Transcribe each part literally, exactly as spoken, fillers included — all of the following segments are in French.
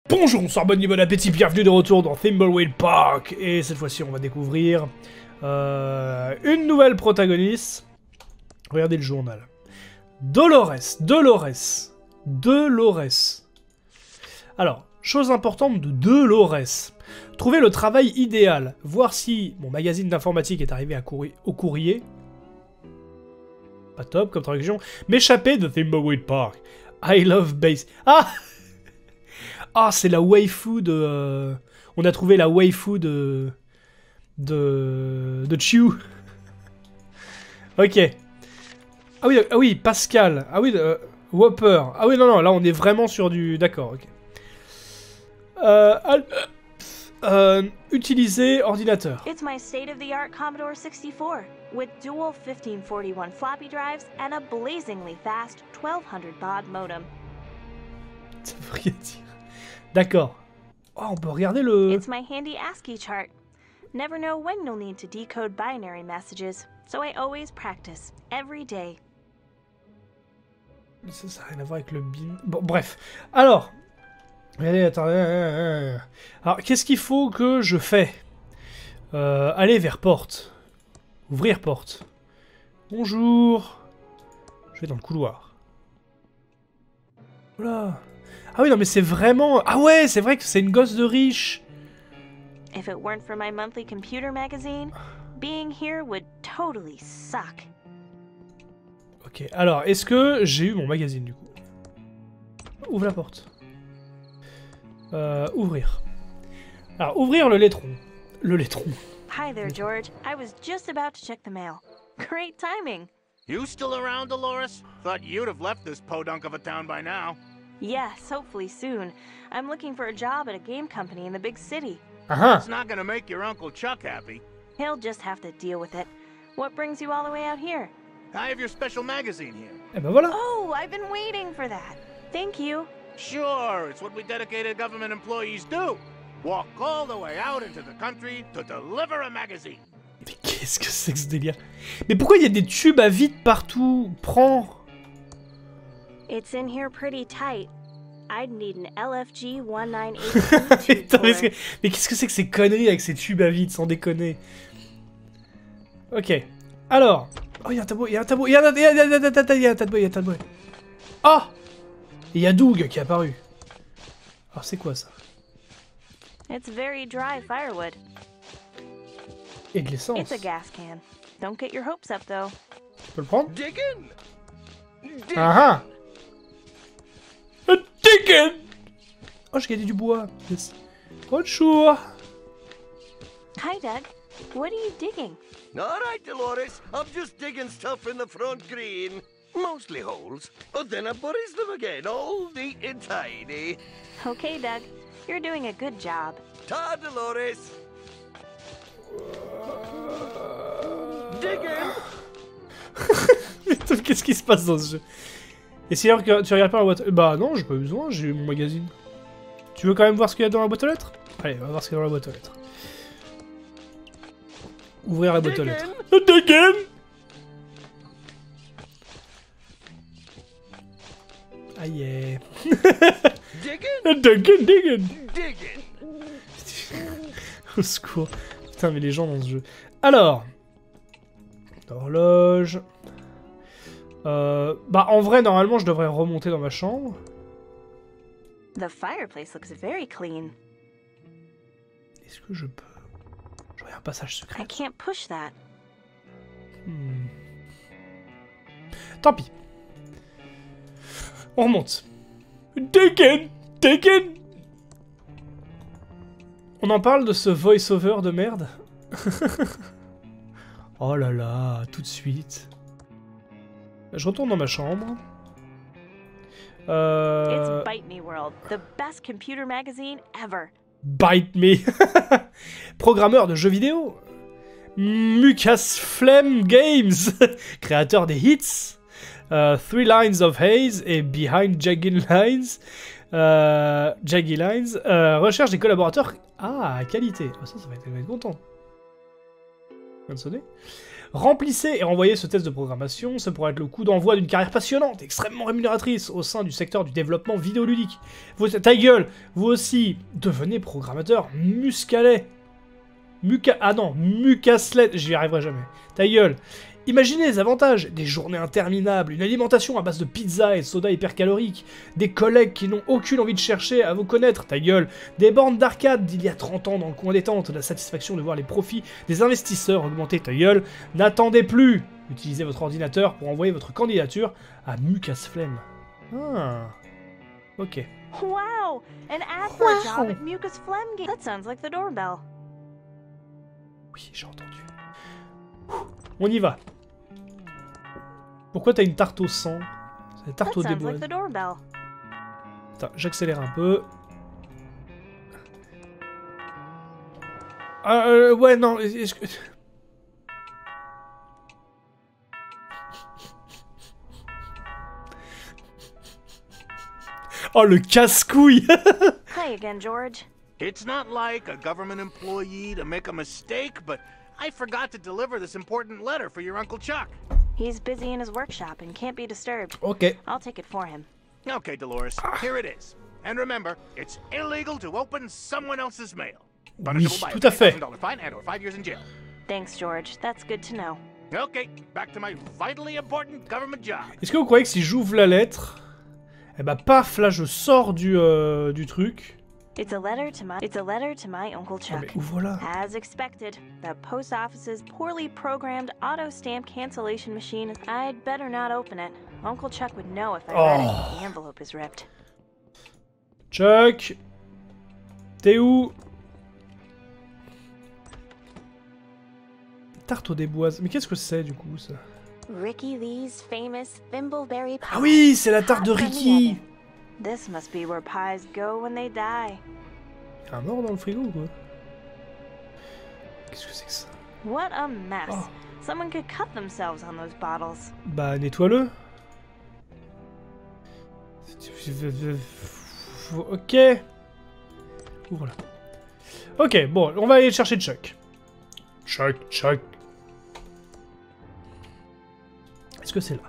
Bonjour, bonsoir, bonne nuit, bon appétit, bienvenue de retour dans Thimbleweed Park. Et cette fois-ci, on va découvrir euh, une nouvelle protagoniste. Regardez le journal. Dolores, Dolores, Dolores. Alors, chose importante de Dolores. Trouver le travail idéal. Voir si mon magazine d'informatique est arrivé à courrier, au courrier. Pas top comme traduction. M'échapper de Thimbleweed Park. I love base. Ah Ah, c'est la waifu de... Euh... On a trouvé la waifu de... De... De Chew. Ok. Ah oui, ah oui, Pascal. Ah oui, euh, Whopper. Ah oui, non, non, là on est vraiment sur du... D'accord, ok. Euh... euh utiliser ordinateur. It's my state-of-the-art Commodore sixty-four, with dual fifteen forty-one floppy drives and a blazingly fast twelve hundred baud modem. Ça veut rien dire. D'accord. Oh, on peut regarder le... It's my handy ASCII chart. Never know when you'll need to decode binary messages, so I always practice, every day. Ça, ça n'a rien à voir avec le bin... Bon, bref. Alors... Regardez, attendez... Alors, qu'est-ce qu'il faut que je fais euh, aller vers porte. Ouvrir porte. Bonjour. Je vais dans le couloir. Voilà. Ah oui, non, mais c'est vraiment... Ah ouais, c'est vrai que c'est une gosse de riche. If it weren't for my monthly computer magazine, being here would totally suck. Ok, alors, est-ce que j'ai eu mon magazine, du coup? Ouvre la porte. Euh, ouvrir. Alors, ouvrir le laitron. Le laitron. Hi there, George. I was just about to check the mail. Great timing. You still around, Dolores? Thought you'd have left this podunk of a town by now. Yes, hopefully soon. I'm looking for a job at a game company in the big city. Uh-huh. It's not gonna make your Uncle Chuck happy. He'll just have to deal with it. What brings you all the way out here? I have your special magazine here. Eh ben voilà. Oh, I've been waiting for that. Thank you. Sure, it's what we dedicated government employees do. Walk all the way out into the country to deliver a magazine. Mais qu'est-ce que c'est que ce délire? Mais pourquoi il y a des tubes à vide partout? Prends. It's in here pretty tight. I'd need an L F G nineteen eighty-two Attends, mais for qu'est-ce que mais qu'est-ce que c'est que ces conneries avec ces tubes à vide, sans déconner? Ok. Alors. Oh, il y a un tableau, il y a un tableau, il y a un tableau, il y a un tableau, il y a un tableau, il y a un tableau. Oh! Et il y a Doug qui est apparu. Alors c'est quoi ça? It's very dry firewood. Et de l'essence. It's a gas can. Don't get your hopes up though. Tu peux le prendre? Diggin'! Ah ah! Diggin'! Oh, j'ai gagné du bois. Yes. Bonjour. Hi, Doug. What are you digging? All right, Dolores. I'm just digging stuff in the front green. Mostly holes, but then I buries them again, all neat and tidy. Okay, Doug. You're doing a good job. Ta, Dolores. Digging. Putain, qu'est-ce qui se passe dans ce jeu? Et si alors que tu regardes pas la boîte... Bah non, j'ai pas besoin, j'ai mon magazine. Tu veux quand même voir ce qu'il y a dans la boîte aux lettres? Allez, on va voir ce qu'il y a dans la boîte aux lettres. Ouvrir la boîte aux lettres. Diggin'! Ah yeah. Digging. Diggin', diggin'. Digging. Au secours. Putain, mais les gens dans ce jeu. Alors. Horloge. Euh, bah, en vrai, normalement, je devrais remonter dans ma chambre. The fireplace looks very clean. Est-ce que je peux... J'aurais un passage secret. I can't push that. Hmm. Tant pis. On remonte. Diggin', diggin'. On en parle de ce voice-over de merde. Oh là là, tout de suite. Je retourne dans ma chambre. Euh... It's Bite Me World, the best computer magazine ever. Bite Me. Programmeur de jeux vidéo. Mucas Flem Games. Créateur des hits. Uh, Three Lines of Haze et Behind Jagged Lines. Euh, Jagged Lines. Euh, recherche des collaborateurs. Ah, qualité. Oh, ça, ça va être, ça va être content. Vient de sonner. Remplissez et renvoyez ce test de programmation, ça pourrait être le coup d'envoi d'une carrière passionnante, extrêmement rémunératrice au sein du secteur du développement vidéoludique. Vous, ta gueule, vous aussi, devenez programmateur muscalet. Muca... Ah non, Mucaslet, j'y arriverai jamais. Ta gueule. Imaginez les avantages, des journées interminables, une alimentation à base de pizza et de soda hypercaloriques, des collègues qui n'ont aucune envie de chercher à vous connaître, ta gueule, des bornes d'arcade d'il y a trente ans dans le coin détente, la satisfaction de voir les profits des investisseurs augmenter, ta gueule. N'attendez plus. Utilisez votre ordinateur pour envoyer votre candidature à Mucasflem. Ah, ok. Wow! An ad for a job at Mucus Flemgate. That sounds like the doorbell. Oui, j'ai entendu. On y va. Pourquoi t'as une tarte au sang? C'est la tarte That au sounds débois. like the doorbell. Attends, j'accélère un peu. Euh, ouais, non. est-ce que- Oh, le casse-couille. Hi again, George. It's not like a government employee to make a mistake, but I forgot to deliver this important letter for your Uncle Chuck. He's busy in his workshop and can't be disturbed. Ok. I'll take it for him. Okay, Dolores, here it is. And remember, it's illegal to open someone else's mail. Punishable by a tout à fait. twenty thousand dollar fine and or five years in jail. Thanks, George. That's good to know. Okay, back to my vitally important government job. Est-ce que vous croyez que si j'ouvre la lettre, eh bah paf, là je sors du, euh, du truc. It's a letter to my It's a letter to my Uncle Ah, Chuck. mais ouvre-la. As expected, the post office's poorly programmed auto stamp cancellation machine. I'd better not open it. Uncle Chuck would know if I read it. Oh. The envelope is ripped. Chuck, t'es où? Tarte aux déboises. Mais qu'est-ce que c'est du coup ça? Ricky Lee's famous Thimbleberry pie. Ah oui, c'est la tarte de hot from the Ricky. oven. This must be where pies go when they die. Il y a un mort dans le frigo ou quoi? Qu'est-ce que c'est que ça? What a mess. Oh. Someone could cut themselves on those bottles. Bah nettoie-le. Ok. Ouvre-la. Ok, bon, on va aller chercher Chuck. Chuck, Chuck. Est-ce que c'est là?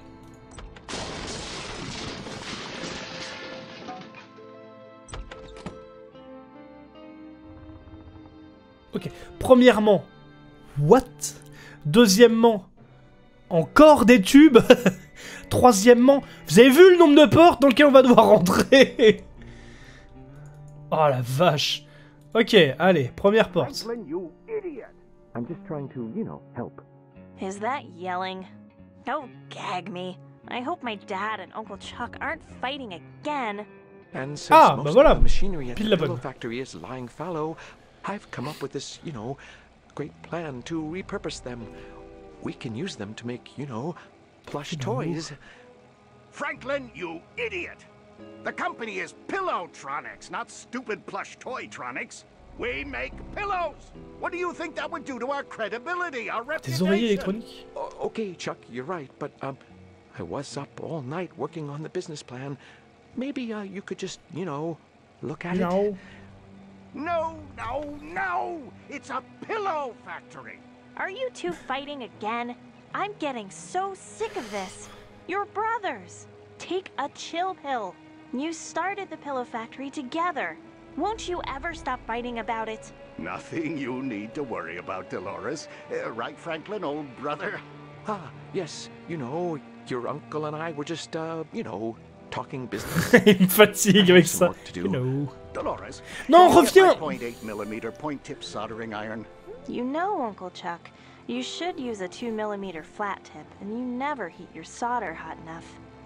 Ok. Premièrement, what? Deuxièmement, encore des tubes? Troisièmement, vous avez vu le nombre de portes dans lesquelles on va devoir rentrer? Oh la vache. Ok, allez, première porte. Franklin, you idiot! I'm just trying to, you know, help. Is that yelling? Oh, gag me. I hope my dad and Uncle Chuck aren't fighting again. And since Ah, bah most voilà. of the machinery at Pile the la pillow bonne. factory is lying fallow, I've come up with this, you know, great plan to repurpose them. We can use them to make, you know, plush toys. Franklin, you idiot! The company is Pillowtronics, not stupid plush Toytronics. We make pillows! What do you think that would do to our credibility, our Des oreillers reputation? électroniques. O- okay, Chuck, you're right, but um, I was up all night working on the business plan. Maybe uh, you could just, you know, look at it. Non. No, no, no! It's a pillow factory! Are you two fighting again? I'm getting so sick of this. You're brothers. Take a chill pill. You started the pillow factory together. Won't you ever stop fighting about it? Nothing you need to worry about, Dolores. Uh, right, Franklin, old brother? Ah, yes, you know, your uncle and I were just, uh, you know, talking business. Il me fatigue avec Some ça. work to do. You know. Dolores. Non, can you get my reviens! point eight millimeter point tip soldering iron. You know, Uncle Chuck, you should use a two millimeter flat tip, and you never heat your solder hot enough.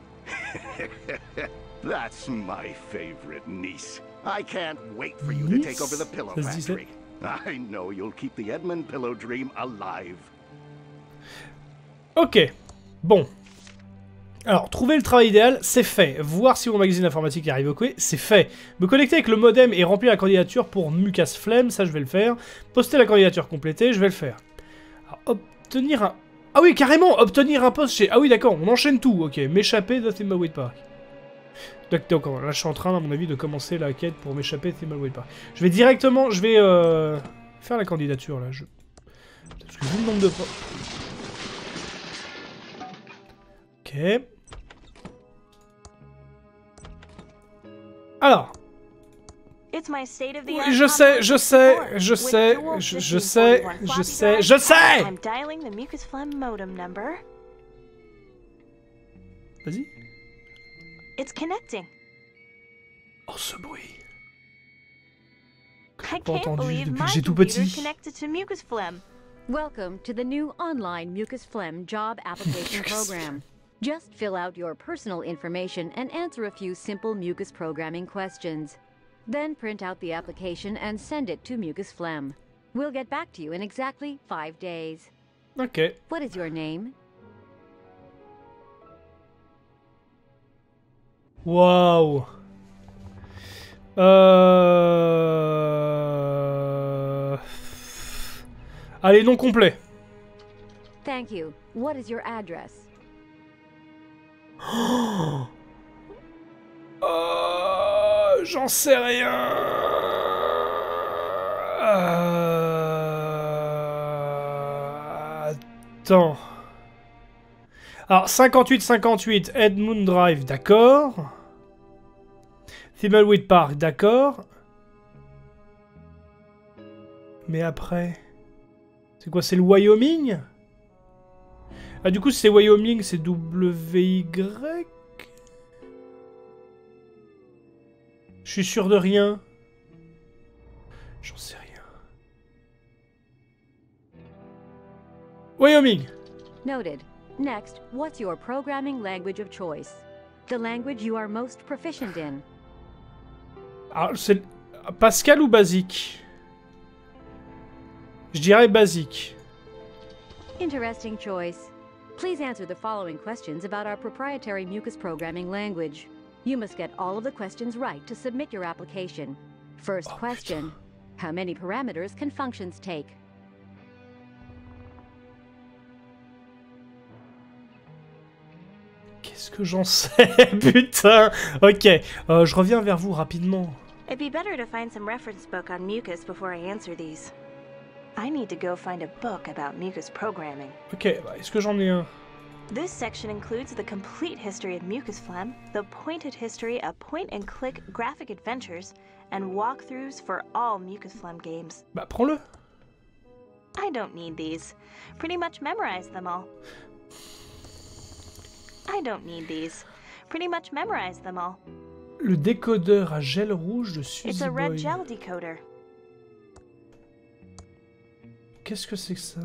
That's my favorite niece. I can't wait for you to take over the pillow Ça se dit ça? factory. I know you'll keep the Edmund Pillow dream alive. Ok, bon. Alors, trouver le travail idéal, c'est fait. Voir si mon magazine informatique arrive au quai, c'est fait. Me connecter avec le modem et remplir la candidature pour Mucasflem, ça je vais le faire. Poster la candidature complétée, je vais le faire. Alors, obtenir un... Ah oui, carrément, obtenir un poste chez... Ah oui, d'accord, on enchaîne tout, ok. M'échapper de Thimbleweed Park. D'accord, là je suis en train, à mon avis, de commencer la quête pour m'échapper de Thimbleweed Park. Je vais directement, je vais euh, faire la candidature, là. Je... Parce que vu le nombre de... Ok. Alors. It's my state-of-the-art Oui, je sais, je sais, Commodore je with sais, dual je, je fifteen sais, forty-one je floppy sais, drives. je sais. I'm dialing the mucus phlegm modem number. Vas-y. It's connecting. Oh, ce bruit. I Pas can't entendu believe depuis que my j'ai tout computer's petit. connected to mucus phlegm. Welcome to the new online Mucus Phlegm job application program. Just fill out your personal information and answer a few simple mucus programming questions. Then print out the application and send it to Mucus Phlegm. We'll get back to you in exactly five days. Ok. What is your name? Waouh. Euh... Allez, nom complet. Thank you. What is your address? Euh, J'en sais rien. Euh... Attends. Alors, cinquante-huit cinquante-huit Edmund Drive, d'accord. Thimbleweed Park, d'accord. Mais après... C'est quoi, c'est le Wyoming? Ah, du coup, c'est Wyoming, c'est W Y. Je suis sûr de rien. J'en sais rien. Wyoming. Noted. Next, what's your programming language of choice? The language you are most proficient in. Alors, c'est Pascal ou basique? Je dirais basique. Interesting choice. Please answer the following questions about our proprietary mucus programming language. You must get all of the questions right to submit your application. First Oh, question. putain. How many parameters can functions take? Qu'est-ce que j'en sais? Putain. Ok, euh, je reviens vers vous rapidement. It'd be better to find some reference book on mucus before I answer these. I need to go find a book about mucus programming. Ok, bah, est-ce que j'en ai un? This section includes the complete history of mucus phlegm, the pointed history of point-and-click graphic adventures, and walkthroughs for all mucus phlegm games. Bah, prends-le. I don't need these. Pretty much memorized them all. I don't need these. Pretty much memorized them all. Le décodeur à gel rouge de Suzy It's a red Boy. gel decoder. Qu'est-ce que c'est que ça?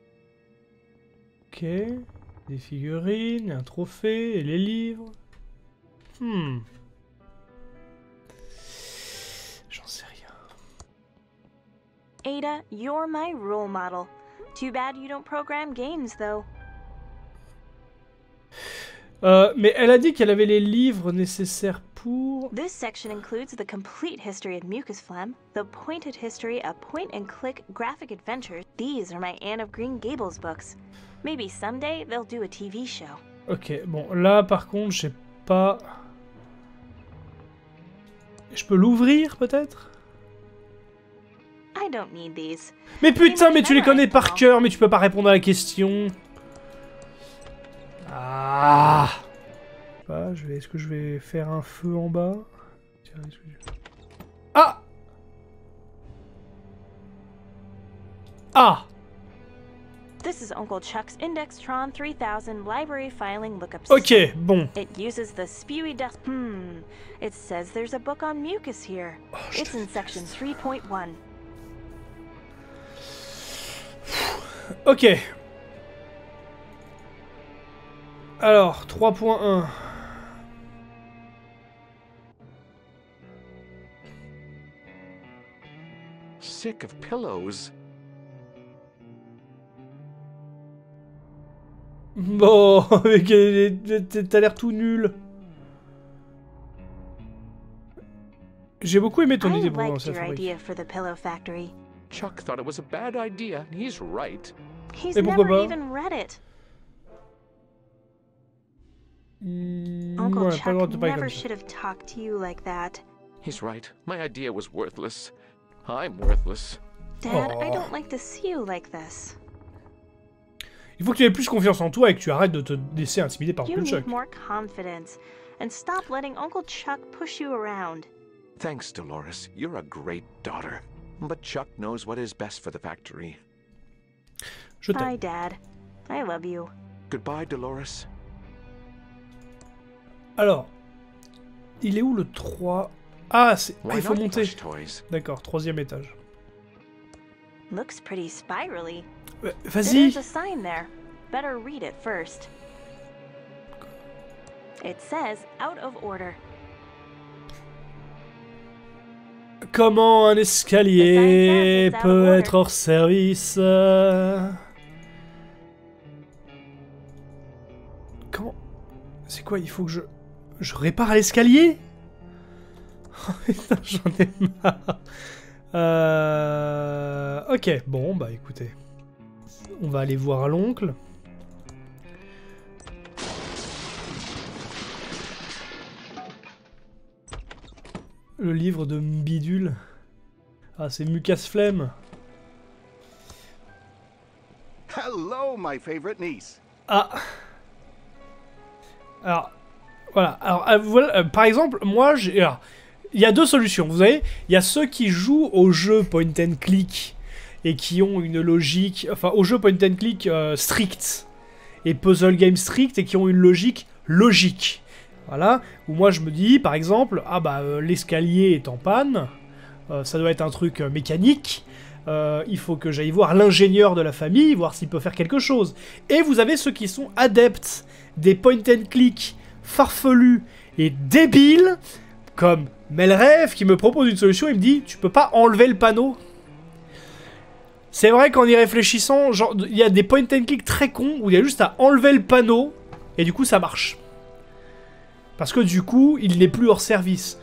Ok. Des figurines, un trophée et les livres. Hmm. J'en sais rien. Ada, you're my role model. Too bad you don't program games, though. Euh, mais elle a dit qu'elle avait les livres nécessaires pour... This section includes the complete history of mucus phlegm, the pointed history of point-and-click graphic adventures. These are my Anne of Green Gables books. Maybe someday they'll do a T V show. Ok, bon, là par contre, j'ai pas... Je peux l'ouvrir peut-être? I don't need these. Mais putain, mais tu les connais par cœur, mais tu peux pas répondre à la question. Ah. Pas, je vais, est-ce que je vais faire un feu en bas? Tiens, est-ce que je- Ah. Ah. This is Uncle Chuck's Indextron three thousand library filing lookup Ok, system. bon. It uses the spewy dust. Hmm. It says there's a book on mucus here. It's in section three point one. Ok. Alors, trois point un. Sick of pillows. Bon, mais t'as l'air tout nul. J'ai beaucoup aimé ton I idée pour liked lancer la your fabrique. idea for the pillow factory. Chuck thought it was a bad idea, and he's right. He's Et pourquoi never pas? even read it. Mmh, Uncle ouais, pas le droit Chuck de parler never comme ça. should have talked to you like that. He's right. My idea was worthless. I'm worthless. Dad, I Aw. don't like to see you like this. Il faut que tu aies plus confiance en toi et que tu arrêtes de te laisser intimider par You Uncle Chuck. need more confidence and stop letting Uncle Chuck push you around. Thanks, Dolores. You're a great daughter. But Chuck knows what is best for the factory. Je Bye, t'aime. Dad. I love you. Goodbye, Dolores. Alors, il est où le trois? Ah, c'est... ah, Why il faut not monter. plush toys? D'accord, troisième étage. Looks pretty spirally. Euh, There's Vas-y. a sign there. Better read it first. It says out of order. Comment un escalier The sign says it's out of peut order. être hors service euh, Comment... C'est quoi? Il faut que je... Je répare l'escalier? Oh putain, j'en ai marre. Euh... Ok, bon, bah écoutez. On va aller voir l'oncle. Le livre de Mbidule. Ah, c'est Mucus Flemme. Hello, my favorite niece. Ah. Alors, voilà. Alors, euh, voilà, euh, par exemple, moi, j'ai... alors, il y a deux solutions, vous savez. Il y a ceux qui jouent au jeu point and click et qui ont une logique... Enfin, au jeu point and click euh, strict et puzzle game strict et qui ont une logique logique. Voilà. Où moi, je me dis, par exemple, ah bah, euh, l'escalier est en panne. Euh, ça doit être un truc euh, mécanique. Euh, il faut que j'aille voir l'ingénieur de la famille, voir s'il peut faire quelque chose. Et vous avez ceux qui sont adeptes des point and click farfelus et débiles, comme Melref, qui me propose une solution. Il me dit, tu peux pas enlever le panneau. C'est vrai qu'en y réfléchissant, genre, il y a des point and click très cons où il y a juste à enlever le panneau et du coup ça marche. Parce que du coup, il n'est plus hors service.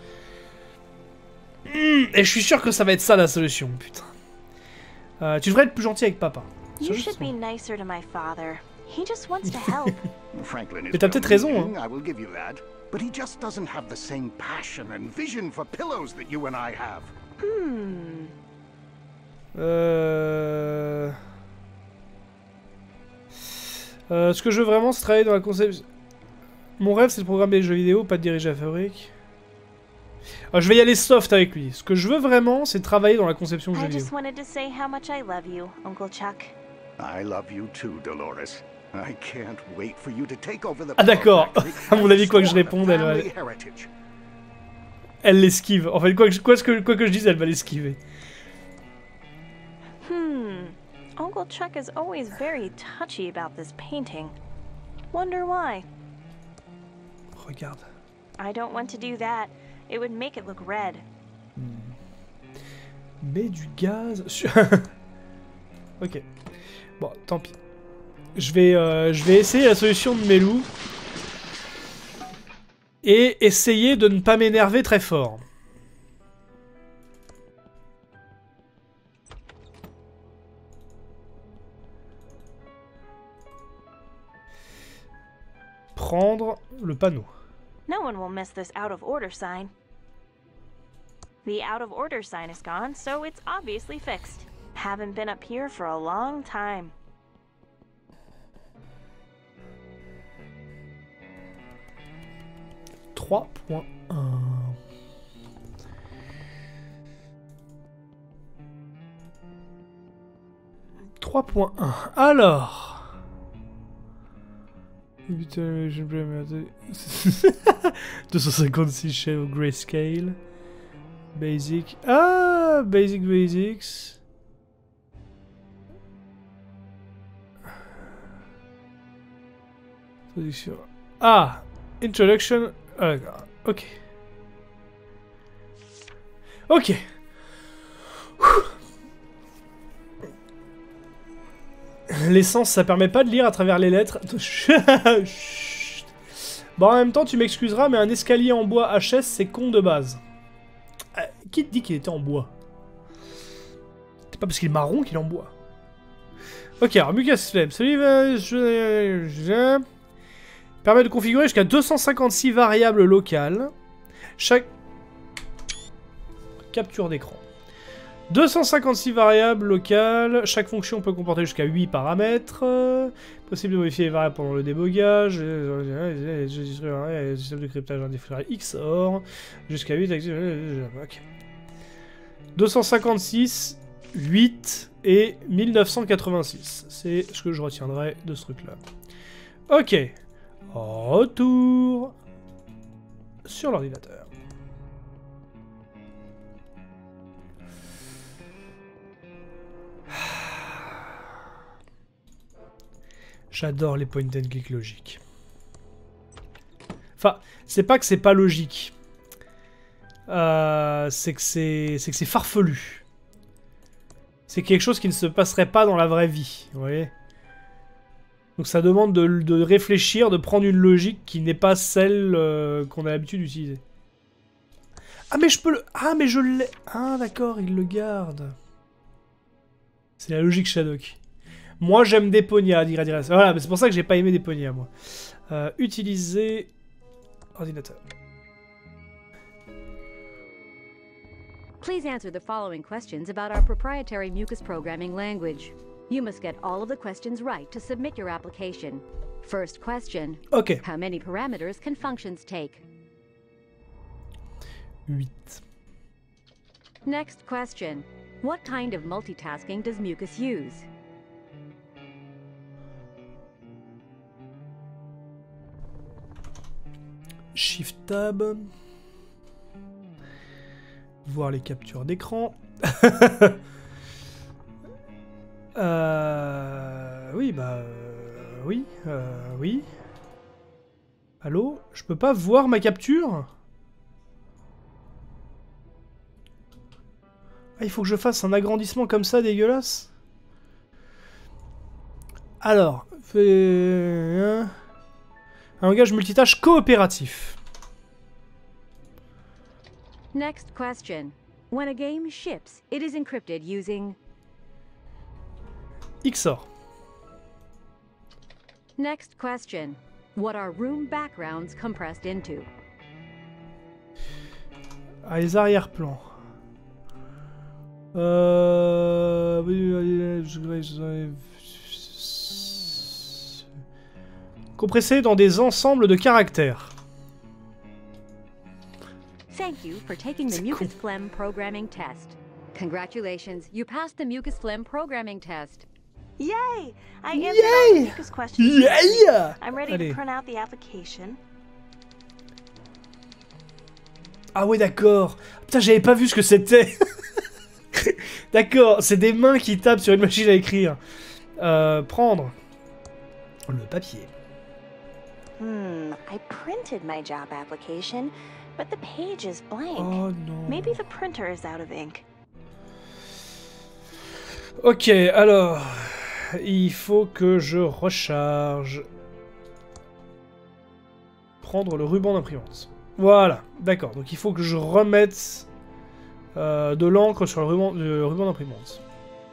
Mmh, et je suis sûr que ça va être ça la solution, putain. Euh, tu devrais être plus gentil avec papa. You should be nicer to my father. He just wants to help. Franklin is Mais t'as peut-être raison, well-meaning, I will give you that. But he just doesn't have the same passion and vision for pillows that you and I have. Hmm. Euh... Euh, ce que je veux vraiment, c'est travailler dans la conception... Mon rêve, c'est de programmer des jeux vidéo, pas de diriger la fabrique. Alors, je vais y aller soft avec lui. Ce que je veux vraiment, c'est travailler dans la conception de jeux I vidéo. just wanted to say how much I love you, Uncle Chuck. I love you too, Dolores. I can't wait for you to take over the Ah d'accord. pillow factory À mon avis, quoi que je and restore réponde, the elle va... family heritage. Elle l'esquive. En fait, quoi que, je... quoi, que... quoi que je dise, elle va l'esquiver. Hmm. Uncle Chuck is always very touchy about this painting. Wonder why? Regarde. I don't want to do that. It would make it look red. Mets du gaz sur... Ok. Bon, tant pis. Je vais, euh, je vais essayer la solution de Melou. Et essayer de ne pas m'énerver très fort. Prendre le panneau. No one will miss this out of order sign. The out of order sign is gone, so it's obviously fixed. Haven't been up here for a long time. trois point un. trois point un. Alors... deux cent cinquante-six Shadow Grayscale. Basic. Ah, Basic Basics. Traduction. Ah, Introduction. Ah, ok. Ok. L'essence, ça permet pas de lire à travers les lettres. Chut. Bon, en même temps, tu m'excuseras, mais un escalier en bois H S, c'est con de base. Euh, qui te dit qu'il était en bois? C'est pas parce qu'il est marron qu'il est en bois. Ok, alors Mucus Flemme. Celui va... Je... Je... permet de configurer jusqu'à deux cent cinquante-six variables locales. Chaque... Capture d'écran. deux cent cinquante-six variables locales. Chaque fonction peut comporter jusqu'à huit paramètres. Possible de modifier les variables pendant le débogage. Système de cryptage indéfini X O R. Jusqu'à huit. Ok. deux cent cinquante-six, huit et mille neuf cent quatre-vingt-six. C'est ce que je retiendrai de ce truc-là. Ok. Retour sur l'ordinateur. J'adore les point and click logiques. Enfin, c'est pas que c'est pas logique. Euh, c'est que c'est c'est que c'est farfelu. C'est quelque chose qui ne se passerait pas dans la vraie vie, vous voyez. Donc ça demande de, de réfléchir, de prendre une logique qui n'est pas celle euh, qu'on a l'habitude d'utiliser. Ah mais je peux le... Ah mais je l'ai... Ah d'accord, il le garde. C'est la logique Shadok. Moi j'aime Deponia, dira dira. Voilà, c'est pour ça que j'ai pas aimé Deponia, moi. Euh, utiliser... ordinateur. Please answer the following questions about our proprietary Mucus programming language. You must get all of the questions right to submit your application. First question. Ok. How many parameters can functions take? huit. Next question. What kind of multitasking does Mucus use? Shift Tab. Voir les captures d'écran. euh... Oui, bah... Euh... Oui, euh... oui. Allô? Je peux pas voir ma capture? Ah, il faut que je fasse un agrandissement comme ça, dégueulasse? Alors... Fait... Un langage multitâche coopératif. Next question. When a game ships, it is encrypted using... X O R. Next question. What are room backgrounds compressed into? Ah, les arrière-plans. Euh... Compressé dans des ensembles de caractères. Thank you for taking the Mucus Phlegm programming test. Congratulations, you passed the Mucus Phlegm programming test. Yay! I answered all the Mucus questions. Yeah! I'm ready Allez. to print out the application. Ah ouais, d'accord. Putain, j'avais pas vu ce que c'était. D'accord, c'est des mains qui tapent sur une machine à écrire. Euh, prendre le papier. Hmm, I printed my job application, but the page is blank. Oh non. Maybe the printer is out of ink. Ok, alors... Il faut que je recharge. Prendre le ruban d'imprimante. Voilà, d'accord. Donc il faut que je remette euh, de l'encre sur le ruban, le ruban d'imprimante.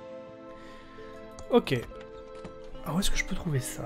Ok. Alors où est-ce que je peux trouver ça?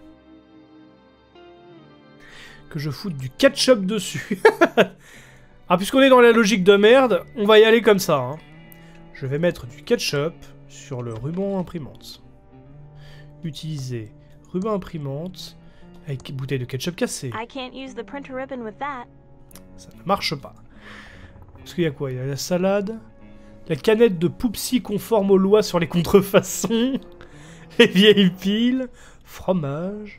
Que je foute du ketchup dessus. Ah, puisqu'on est dans la logique de merde, on va y aller comme ça. Hein. Je vais mettre du ketchup sur le ruban imprimante. Utiliser ruban imprimante avec bouteille de ketchup cassée. I can't use the printer ribbon with that. Ça ne marche pas. Parce qu'il y a quoi? Il y a la salade, la canette de Poupsi conforme aux lois sur les contrefaçons, les vieilles piles, fromage.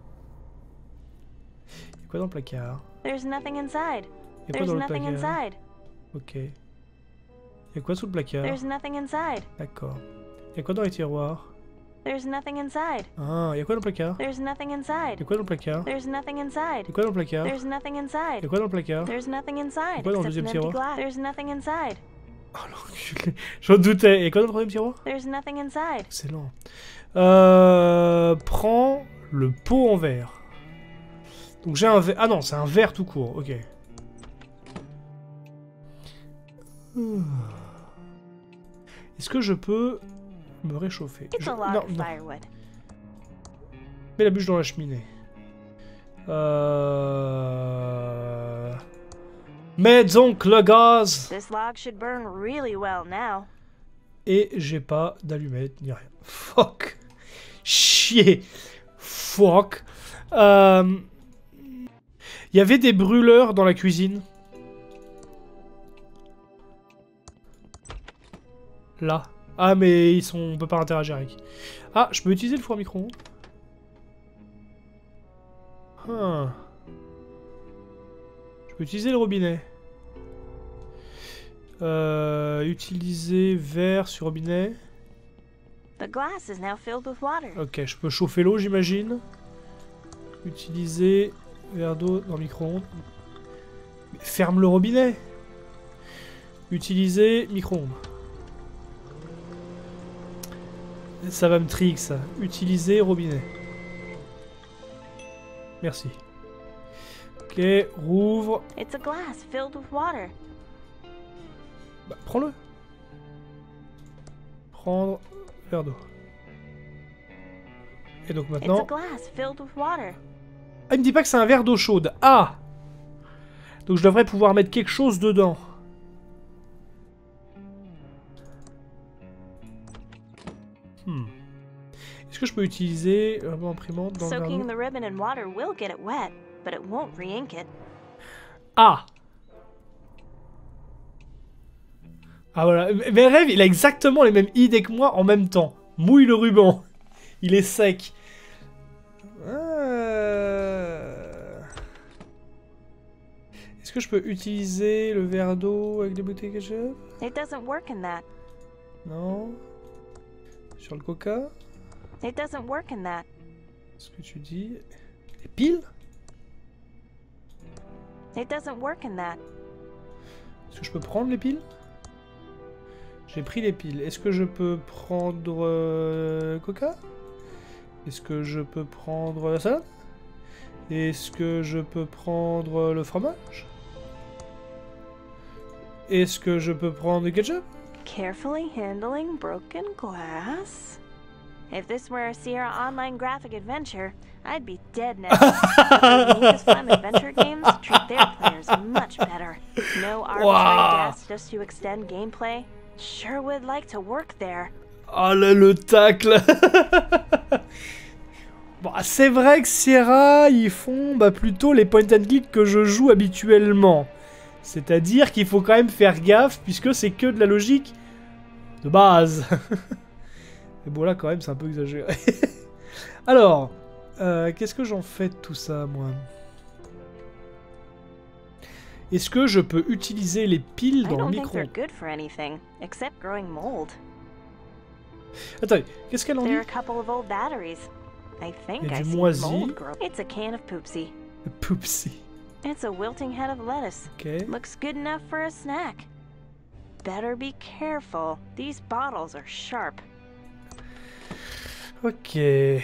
Il y a quoi dans le placard? There's nothing inside. Il y a quoi There's dans le nothing placard? inside. Ok. Il y a quoi sous le placard? There's nothing inside. D'accord. Il y a quoi dans les tiroirs? There's nothing inside. Ah, il y a quoi dans le placard? There's nothing Il y inside. a quoi dans le placard? There's nothing inside. Il y a quoi dans le placard? There's nothing Il y inside. a quoi dans le placard? There's nothing inside. Quoi dans le Except deuxième an empty tiroir? glass. There's nothing inside. Oh l'enculé. J'en doutais. Il y a quoi dans le troisième tiroir? There's nothing inside. Excellent. Euh... Prends le pot en verre. Donc j'ai un verre... Ah non, c'est un verre tout court. Ok. Est-ce que je peux me réchauffer? It's Je- a lot Non, of non. firewood. Mets la bûche dans la cheminée. Euh... Mets donc le gaz. This log should burn really well now. Et j'ai pas d'allumette ni rien. Fuck. Chier. Fuck. Il euh... y avait des brûleurs dans la cuisine. Là. Ah, mais ils sont... on peut pas interagir avec. Ah, je peux utiliser le four micro-ondes. Ah. Je peux utiliser le robinet. Euh, utiliser verre sur robinet. The glass is now filled with water. Ok, je peux chauffer l'eau, j'imagine. Utiliser verre d'eau dans le micro-ondes. Ferme le robinet. Utiliser micro-ondes. Ça va me trick, ça. Utiliser robinet. Merci. Ok, rouvre. It's a glass filled with water. Bah, prends-le. Prendre verre d'eau. Et donc It's a maintenant... glass filled with water. Ah, il me dit pas que c'est un verre d'eau chaude. Ah! Donc je devrais pouvoir mettre quelque chose dedans. Hmm. Est-ce que je peux utiliser l'imprimante dans le verre Soaking d'eau? the ribbon in water will get it wet, but it won't re-ink it. Ah! Ah voilà, mais Rêve, il a exactement les mêmes idées que moi en même temps. Mouille le ruban. Il est sec. Euh... Est-ce que je peux utiliser le verre d'eau avec des bouteilles ketchup? It doesn't work in that. Non. Sur le coca? It doesn't work in that. Ce que tu dis... Des piles? It doesn't work in that. Est-ce que je peux prendre les piles? J'ai pris les piles. Est-ce que je peux prendre euh, coca? Est-ce que je peux prendre la salade? Est-ce que je peux prendre le fromage? Est-ce que je peux prendre du ketchup? Carefully handling broken glass. If this were a Sierra Online graphic adventure, I'd be dead now. The Lucasfilm adventure games treat their players much better. No arbitrary Wow. deaths just to extend gameplay. Sure would like to work there. Oh là, le tacle. Bon, c'est vrai que Sierra, ils font bah, plutôt les point and click que je joue habituellement. C'est-à-dire qu'il faut quand même faire gaffe, puisque c'est que de la logique de base. Mais bon, là, quand même, c'est un peu exagéré. Alors, euh, qu'est-ce que j'en fais de tout ça, moi? Est-ce que je peux utiliser les piles I dans le don't think micro? they're good for anything, except growing mold. Attends, qu'est-ce qu'elle en dit? There are a couple of old batteries. I think Il y a I du see moisi. mold grow. It's a can of Poopsie. Poopsie. It's a wilting head of lettuce. Ok. Looks good enough for a snack. Better be careful. These bottles are sharp. Ok.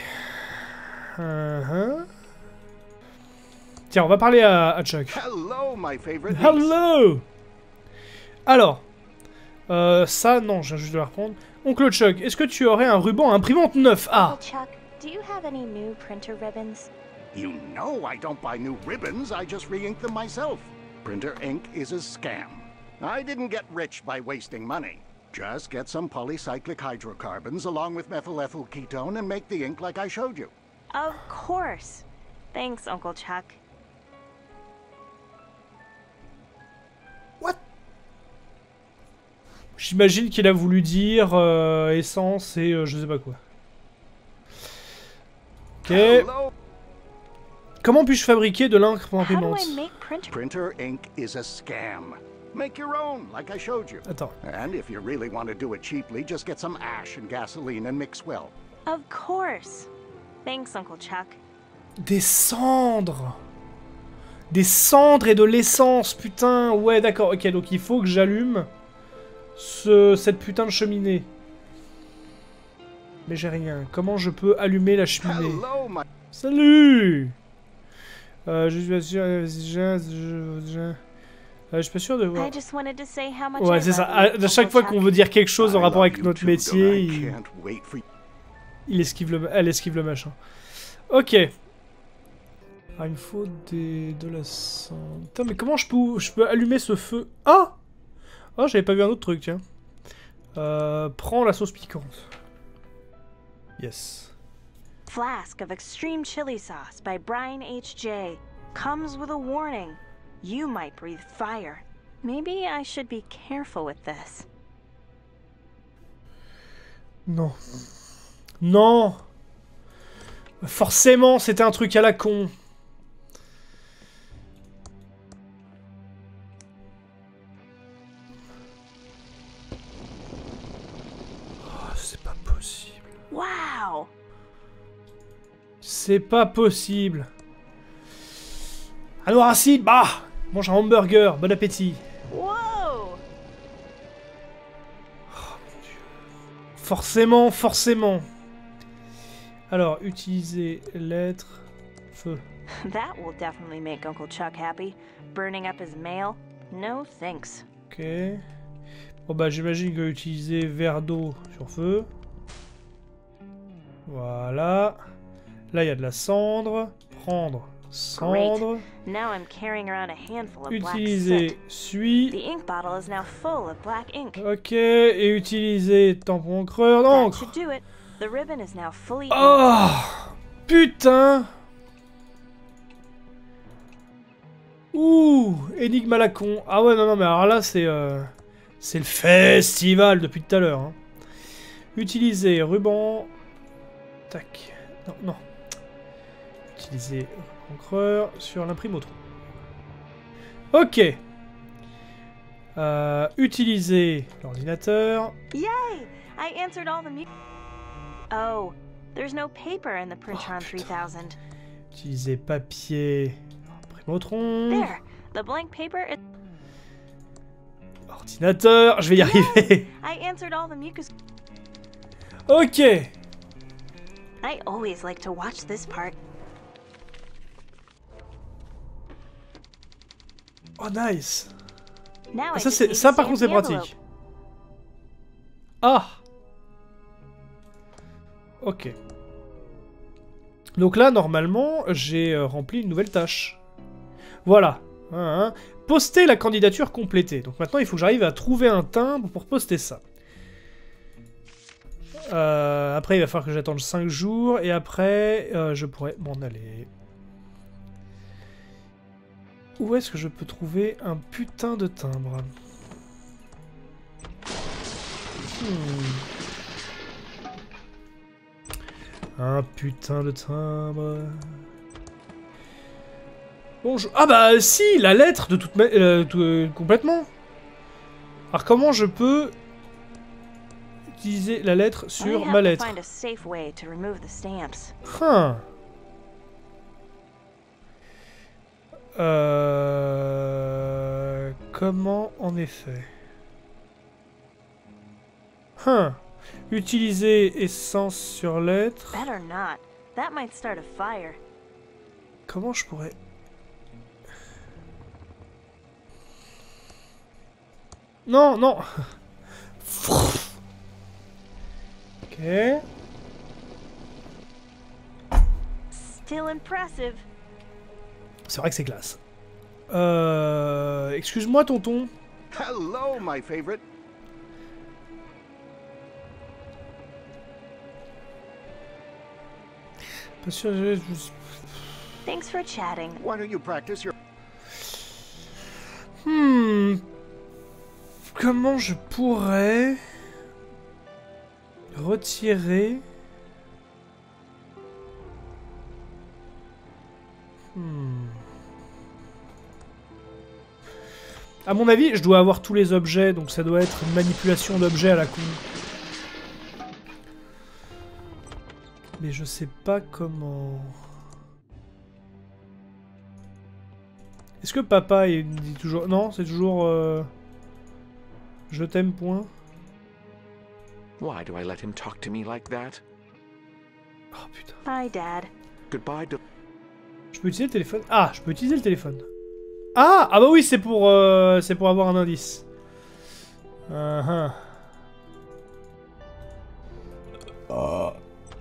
Uh-huh. Tiens, on va parler à, à Chuck. Hello, my favorite niece. Hello! Alors, euh, ça, non, j'ai juste de la reprendre. Oncle Chuck, est-ce que tu aurais un ruban à imprimante neuf? Ah! Uncle Chuck, do you have any new printer ribbons? You know I don't buy new ribbons, I just re-ink them myself. Printer ink is a scam. I didn't get rich by wasting money. Just get some polycyclic hydrocarbons along with methylethyl ketone and make the ink like I showed you. Of course. Thanks, Uncle Chuck. What? J'imagine qu'il a voulu dire euh, essence et euh, je sais pas quoi. Ok. Hello. Comment puis-je fabriquer de l'encre pour How do imprimante? I make printer? Printer ink is a scam. Make your own, like I showed you. Attends. And if you really want to do it cheaply, just get some ash and gasoline and mix well. Of course. Thanks, Uncle Chuck. Des cendres! Des cendres et de l'essence, putain! Ouais, d'accord, ok, donc il faut que j'allume ce, cette putain de cheminée. Mais j'ai rien. Comment je peux allumer la cheminée? Hello, my... Salut! Euh, je suis pas sûr... Je, je, je, euh, je suis pas sûr de voir... I just wanted to say how much Ouais, I c'est ça. love À, you, à chaque Uncle fois Chuck. qu'on veut dire quelque chose en I rapport love avec you notre too, métier, Dora. I il, can't wait for... il esquive le, elle esquive le machin. Ok. Ah, il me faut des, de la cendre. Putain, mais comment je peux, je peux allumer ce feu? Ah! Oh, j'avais pas vu un autre truc, tiens. Euh, prends la sauce piquante. Yes. Flask of extreme chili sauce by Brian H J. Comes with a warning. You might breathe fire. Maybe I should be careful with this. Non. Non. Forcément, c'était un truc à la con. Oh, c'est pas possible. Wow! C'est pas possible. Alors acide, bah, mange un hamburger, bon appétit. Whoa! Forcément, forcément. Alors, utiliser lettre, feu. That will definitely make Uncle Chuck happy. Burning up his mail? No thanks. Ok. Bon bah j'imagine que utiliser verre d'eau sur feu. Voilà. Là il y a de la cendre. Prendre cendre. Now I'm carrying around a handful of black Utiliser soot. suie. The ink bottle is now full of black ink. Ok. Et utiliser tampon creux That d'encre. should do it. The ribbon is now fully Oh putain. Ouh, énigme à la con. Ah ouais, non, non, mais alors là, c'est euh, c'est le festival depuis tout à l'heure. Hein. Utiliser ruban. Tac. Non, non. Utiliser encreur sur l'imprimautron. Ok. Euh, utiliser l'ordinateur. Yay! I answered all the mu- Oh, there's no paper in the Printron three thousand. Utiliser papier. Imprimautron. There, the blank paper is... Ordinateur. Je vais y arriver. I answered all the mucus... Ok. I always like to watch this part. Oh nice. Now Ah, I ça, just c'est, need ça to par stamp contre c'est the envelope. pratique. Ah. Ok. Donc là normalement j'ai euh, rempli une nouvelle tâche. Voilà. Hein, hein. Poster la candidature complétée. Donc maintenant il faut que j'arrive à trouver un timbre pour poster ça. Euh, après il va falloir que j'attende cinq jours et après euh, je pourrais m'en aller. Où est-ce que je peux trouver un putain de timbre? Hmm. Un putain de timbre. Bonjour. Ah bah si, la lettre de toute ma... Euh, tout, euh, complètement. Alors comment je peux utiliser la lettre I sur have ma to lettre? find a safe way to remove the stamps. Hein. Euh... Comment en effet? Hein. Utiliser essence sur lettre. Better not. That might start a fire. Comment je pourrais... Non, non. Ok. Still impressive. C'est vrai que c'est classe. Euh... Excuse-moi, tonton. Hello, my favorite. Pas sûr, je... je- Thanks for chatting. Why don't you practice your... Hmm... Comment je pourrais... retirer... Hmm... À mon avis, je dois avoir tous les objets, donc ça doit être une manipulation d'objets à la con. Mais je sais pas comment... Est-ce que papa il dit toujours... Non, c'est toujours... Euh... Je t'aime, point. Why do I let him talk to me like that? Oh putain. Bye, Dad. Goodbye, do- Je peux utiliser le téléphone? Ah, je peux utiliser le téléphone. Ah, ah bah oui, c'est pour, euh, c'est pour avoir un indice. Uh-huh. Oh.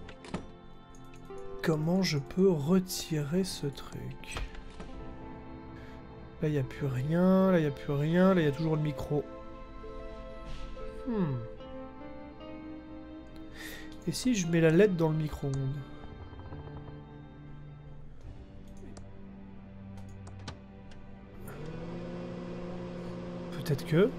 Comment je peux retirer ce truc? Là, il n'y a plus rien. Là, il n'y a plus rien. Là, il y a toujours le micro. Hmm. Et si je mets la lettre dans le micro-ondes? Peut-être que...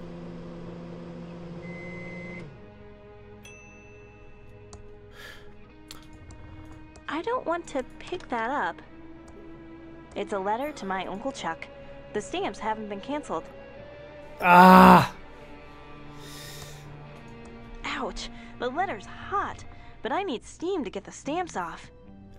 I don't want to pick that up. It's a letter to my Uncle Chuck. The stamps haven't been canceled. Ah! Ouch, the letter's hot, but I need steam to get the stamps off.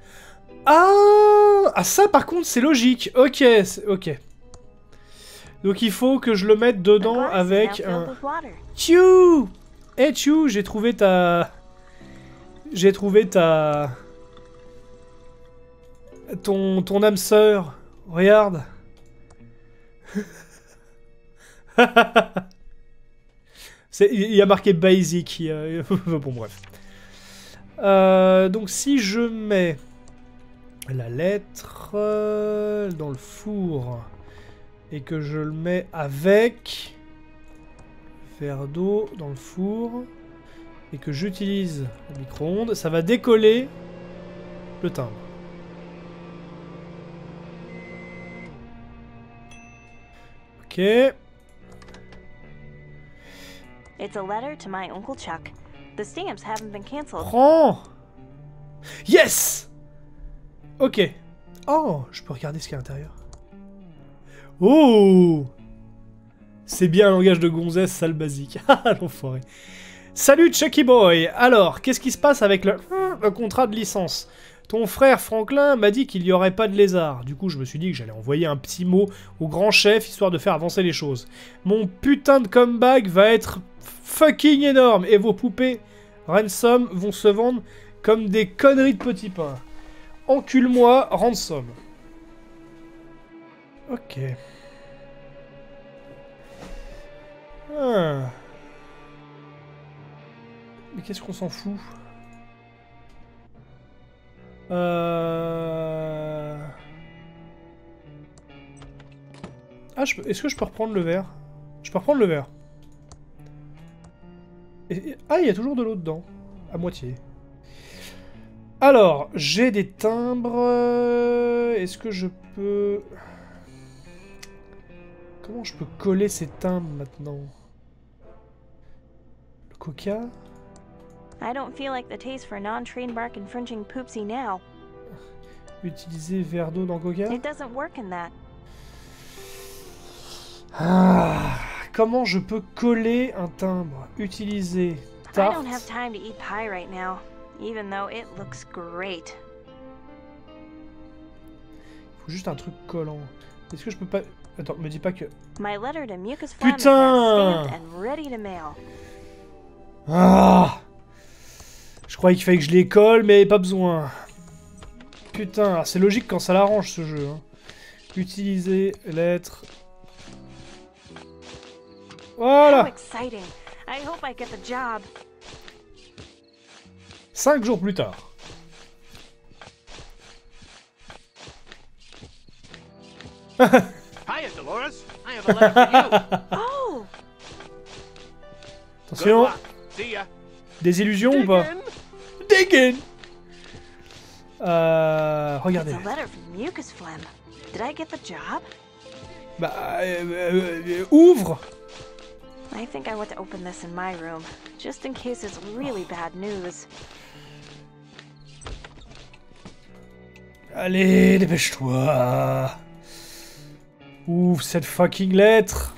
Ah, ah ça par contre c'est logique. Ok, c'est- ok. Donc il faut que je le mette The dedans glass is now avec filled un... with water. Tchou! Eh Tchou, j'ai trouvé ta... J'ai trouvé ta... Ton, ton âme sœur. Regarde. C'est- Il y a marqué basic. il y a- Bon bref. Euh, donc si je mets la lettre euh, dans le four et que je le mets avec verre d'eau dans le four et que j'utilise le micro-ondes, ça va décoller le timbre. Ok. It's a letter to my Uncle Chuck. The stamps haven't been canceled. Prends. Yes. Ok. Oh, je peux regarder ce qu'il y a à l'intérieur. Oh. C'est bien un langage de gonzesse, sale basique. Ah, l'enfoiré. Salut Chucky Boy. Alors, qu'est-ce qui se passe avec le, le contrat de licence? Ton frère Franklin m'a dit qu'il n'y aurait pas de lézard. Du coup, je me suis dit que j'allais envoyer un petit mot au grand chef, histoire de faire avancer les choses. Mon putain de comeback va être fucking énorme. Et vos poupées Ransom vont se vendre comme des conneries de petits pains. Encule-moi, Ransom. Ok. Ah. Mais qu'est-ce qu'on s'en fout? Euh... Ah, je peux... est-ce que je peux reprendre le verre? Je peux reprendre le verre. Et- Ah, il y a toujours de l'eau dedans. À moitié. Alors, j'ai des timbres. Est-ce que je peux... Comment je peux coller ces timbres maintenant? Le coca? I don't feel like the taste for non-train bark infringing poopsie now. Utiliser verre d'eau dans coca? It doesn't work in that. Ah, comment je peux coller un timbre? Utiliser I tarte. don't have time to eat pie right now, even though it looks great. Il faut juste un truc collant. Est-ce que je peux pas... Attends, me dis pas que... My letter to Mucus Phlegm is Putain! now stamped and ready to mail. Ah! Je croyais qu'il fallait que je les colle, mais pas besoin. Putain, alors c'est logique quand ça l'arrange ce jeu. Hein. Utiliser lettre. How Voilà! exciting! I hope I get the job. Cinq jours plus tard. Hiya, Dolores. I have a letter for you. Oh! Good Attention, luck. See ya. des illusions ou pas? Diggin! Euh, It's regardez. a letter from Mucus Phlegm. Did I get the job? Bah, euh, euh, euh, ouvre! I think I want to open this in my room, just in case it's really bad news. Allez, dépêche-toi! Ouvre cette fucking lettre!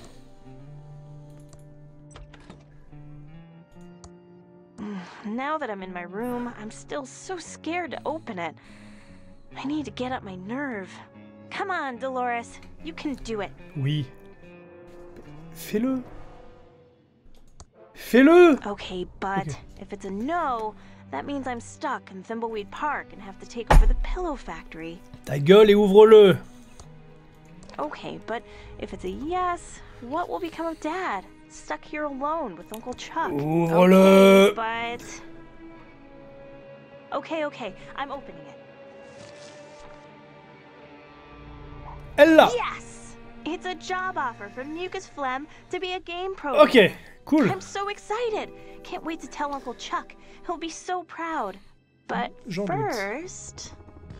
Now that I'm in my room, I'm still so scared to open it. I need to get up my nerve. Come on, Dolores. You can do it. Oui. Fais-le! Fais-le! Okay, but Okay. if it's a no, that means I'm stuck in Thimbleweed Park and have to take over the Pillow Factory. Ta gueule et ouvre-le! Okay, but if it's a yes, what will become of Dad? Stuck here alone with Uncle Chuck. Ouvre-le! Okay, but... Okay, okay, I'm opening it. Elle l'a! Yes! It's a job offer from Mucus Phlegm to be a game program. Ok, Cool. I'm so excited. Can't wait to tell Uncle Chuck. He'll be so proud. But J'en doute. first...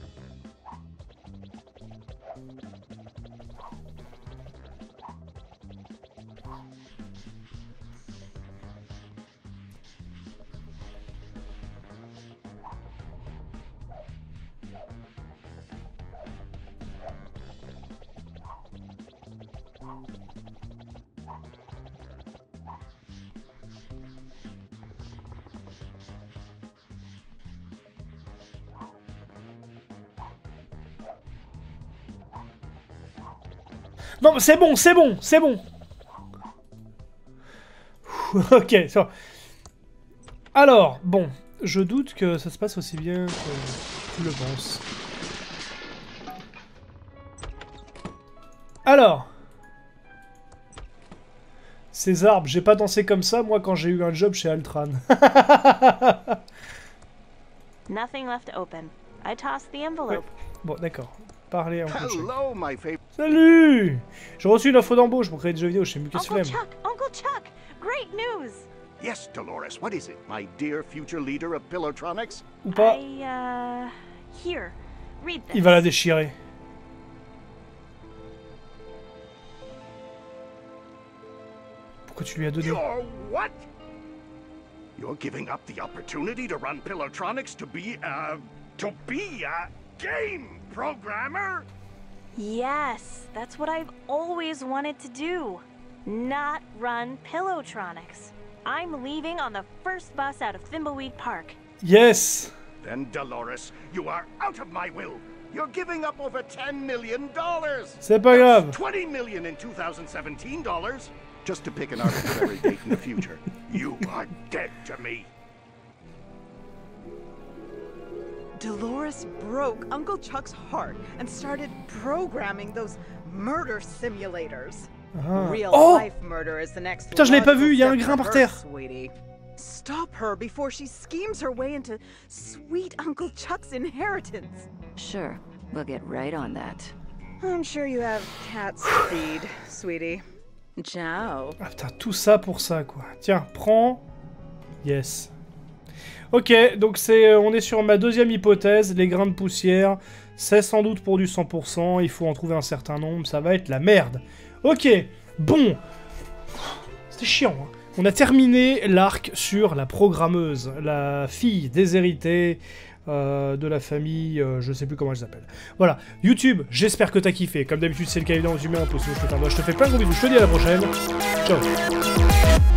Non, c'est bon, c'est bon, c'est bon. Ok, ça. Alors, bon, je doute que ça se passe aussi bien que tu le penses. Alors, ces arbres, j'ai pas dansé comme ça, moi, quand j'ai eu un job chez Altran. Nothing left open. I tossed the envelope. Bon, d'accord. Parlez en couche. Hello, my favorite. Salut! J'ai reçu une offre d'embauche pour créer des jeux vidéo chez Mucus Uncle Flem. Chuck! Uncle Chuck! Great news! Yes, Dolores, what is it? My dear future leader of Pillowtronics? Ou pas? I, uh... Here. Read this. Il va la déchirer. Pourquoi tu lui as donné? You're what? You're giving up the opportunity to run Pillowtronics to be a... to be a game programmer? Yes, that's what I've always wanted to do. Not run Pillowtronics. I'm leaving on the first bus out of Thimbleweed Park. Yes! Then, Dolores, you are out of my will. You're giving up over ten million dollars. C'est pas grave. twenty million in two thousand seventeen dollars. Just to pick an arbitrary date in the future. You are dead to me. Dolores broke Uncle Chuck's heart and started programming those murder simulators. Ah. Real Oh! life murder is the next Putain, je l'avais pas logical vu, il y a un step grain for par her, terre. Sweetie. Stop her before she schemes her way into sweet Uncle Chuck's inheritance. Sure, we'll get right on that. I'm sure you have cats to feed, sweetie. Ciao. Ah putain, tout ça pour ça, quoi. Tiens, prends. Yes. Ok, donc c'est, on est sur ma deuxième hypothèse, les grains de poussière. C'est sans doute pour du cent pour cent, il faut en trouver un certain nombre, ça va être la merde. Ok, bon. C'était chiant, hein. On a terminé l'arc sur la programmeuse, la fille déshéritée euh, de la famille, euh, je sais plus comment elle s'appelle. Voilà, YouTube, j'espère que t'as kiffé. Comme d'habitude, c'est le cas évidemment, tu mets un pouce, je te fais plein de gros bisous, je te dis à la prochaine. Ciao.